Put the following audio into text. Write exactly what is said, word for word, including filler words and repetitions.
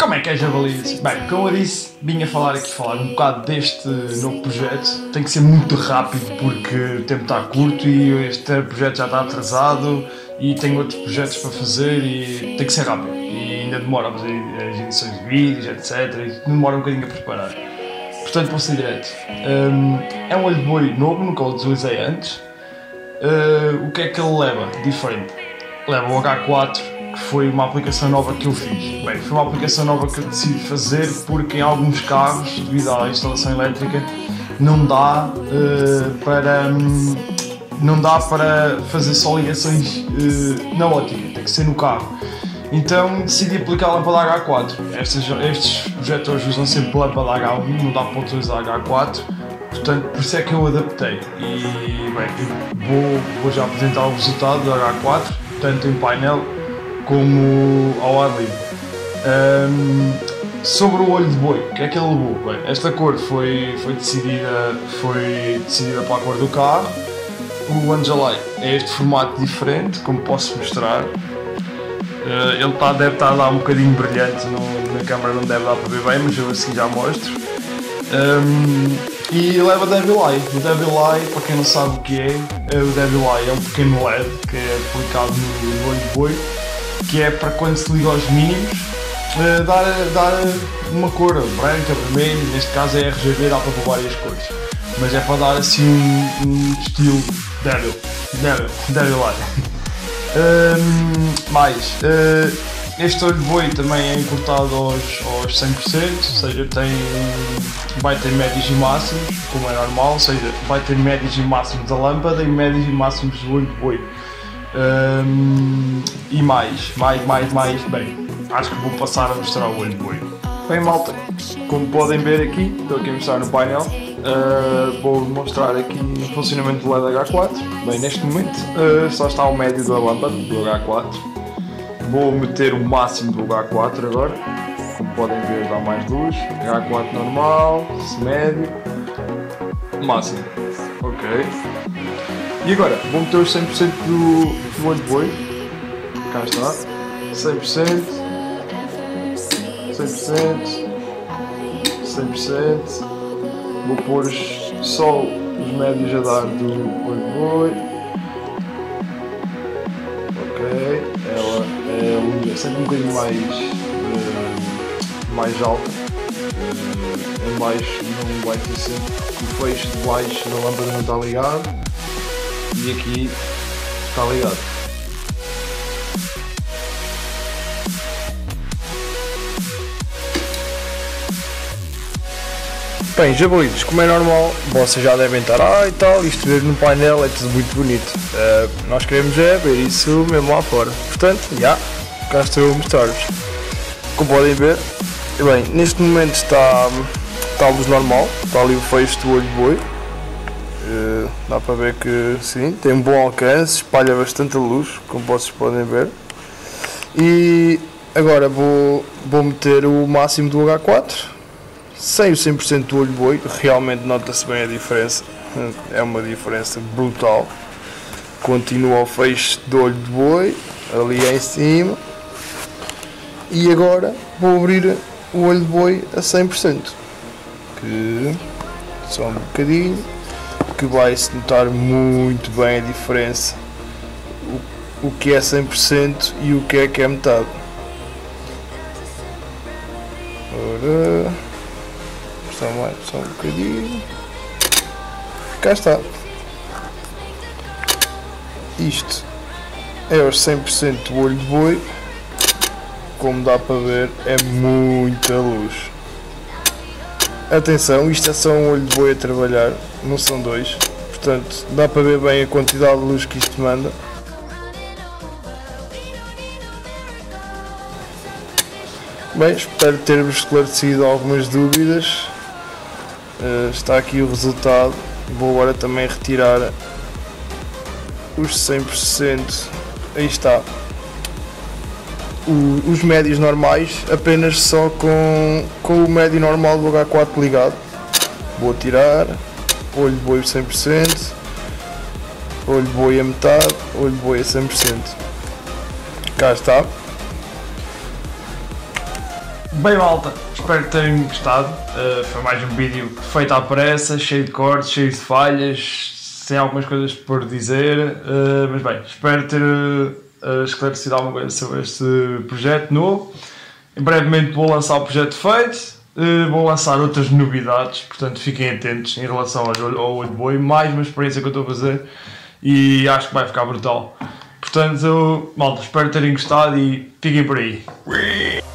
Como é que é, javalis? Bem, como eu disse, vim a falar aqui, falar um bocado deste novo projeto. Tem que ser muito rápido porque o tempo está curto e este projeto já está atrasado e tenho outros projetos para fazer e tem que ser rápido. E ainda demora a fazer as edições de vídeos, etcétera. E demora um bocadinho a preparar. Portanto, vou ser direto. Um, é um olho de boi novo, nunca o utilizei antes. Uh, o que é que ele leva? Diferente. Leva o agá quatro, que foi uma aplicação nova que eu fiz. Bem, foi uma aplicação nova que eu decidi fazer porque em alguns carros, devido à instalação elétrica, não dá uh, para um, não dá para fazer só ligações uh, na ótica, tem que ser no carro. Então decidi aplicar a lâmpada agá quatro. Estes, estes projetores usam sempre lâmpada agá um, não dá para utilizar agá quatro, portanto por isso é que eu adaptei. E bem, vou, vou já apresentar o resultado do agá quatro, tanto em painel como ao ar livre. Um, sobre o olho de boi, o que é que ele levou? Bem, esta cor foi, foi, decidida, foi decidida pela cor do carro. O Angelite é este formato diferente, como posso mostrar. Uh, ele tá, deve estar lá um bocadinho brilhante, no, na câmera não deve dar para ver bem, mas eu assim já mostro. Um, e leva Devil Eye. O Devil Eye, para quem não sabe o que é, o Devil Eye é um pequeno L E D que é aplicado no, no olho de boi, que é para quando se liga aos mínimos, uh, dar, dar uma cor branca, vermelha, neste caso é R G B, dá para pôr várias cores, mas é para dar assim um, um estilo Devil, Devil, Devil Eye. Um, mais, uh, este olho de boi também é encurtado aos, aos cem por cento, ou seja, tem, vai ter médios e máximos, como é normal, ou seja, vai ter médios e máximos da lâmpada e médios e máximos do olho de boi. Um, e mais, mais, mais, mais, bem, acho que vou passar a mostrar o olho de boi. Bem, malta, como podem ver aqui, estou aqui a mostrar no painel. Uh, vou mostrar aqui o funcionamento do L E D agá quatro. Bem, neste momento uh, só está o médio da lâmpada do agá quatro. Vou meter o máximo do agá quatro agora. Como podem ver, dá mais luz. agá quatro normal, médio, máximo. Ok. E agora vou meter os cem por cento do, do olho de boi. Cá está. cem por cento, cem por cento, cem por cento. Vou pôr só os médios a dar do olho de boi. Ok, ela é a luz é sempre um bocadinho mais, uh, mais alta. Uh, em baixo não vai ter sempre o fecho de baixo da lâmpada não está ligado. E aqui está ligado. Bem, jabalitos, como é normal, vocês já devem estar ah e tal, isto ver no painel é tudo muito bonito. Uh, nós queremos é ver isso mesmo lá fora. Portanto, já, cá estou a mostrar-vos. Como podem ver, bem, neste momento está, está a luz normal, está ali o fecho do olho de boi. Uh, dá para ver que sim, tem um bom alcance, espalha bastante a luz, como vocês podem ver. E agora vou, vou meter o máximo do agá quatro. Sem o cem por cento do olho de boi, realmente nota-se bem a diferença, é uma diferença brutal. Continua o fecho do olho de boi, ali em cima. E agora vou abrir o olho de boi a cem por cento. Que, só um bocadinho, que vai-se notar muito bem a diferença. O, o que é cem por cento e o que é que é metade. Ora... Só, mais, só um bocadinho. Cá está. Isto é aos cem por cento do olho de boi. Como dá para ver, é muita luz. Atenção, isto é só um olho de boi a trabalhar, não são dois. Portanto, dá para ver bem a quantidade de luz que isto manda. Bem, espero ter-vos esclarecido algumas dúvidas. Uh, está aqui o resultado. Vou agora também retirar os cem por cento. Aí está. O, os médios normais, apenas só com, com o médio normal do agá quatro ligado. Vou tirar. Olho de boi cem por cento. Olho de boi a metade. Olho de boi a cem por cento. Cá está. Bem, malta, espero que tenham gostado. Uh, foi mais um vídeo feito à pressa, cheio de cortes, cheio de falhas, sem algumas coisas por dizer, uh, mas bem, espero ter uh, esclarecido alguma coisa sobre este projeto novo. Em brevemente vou lançar o projeto feito, uh, vou lançar outras novidades, portanto fiquem atentos em relação ao, ao Olho de Boi, mais uma experiência que eu estou a fazer e acho que vai ficar brutal. Portanto, malta, espero terem gostado e fiquem por aí.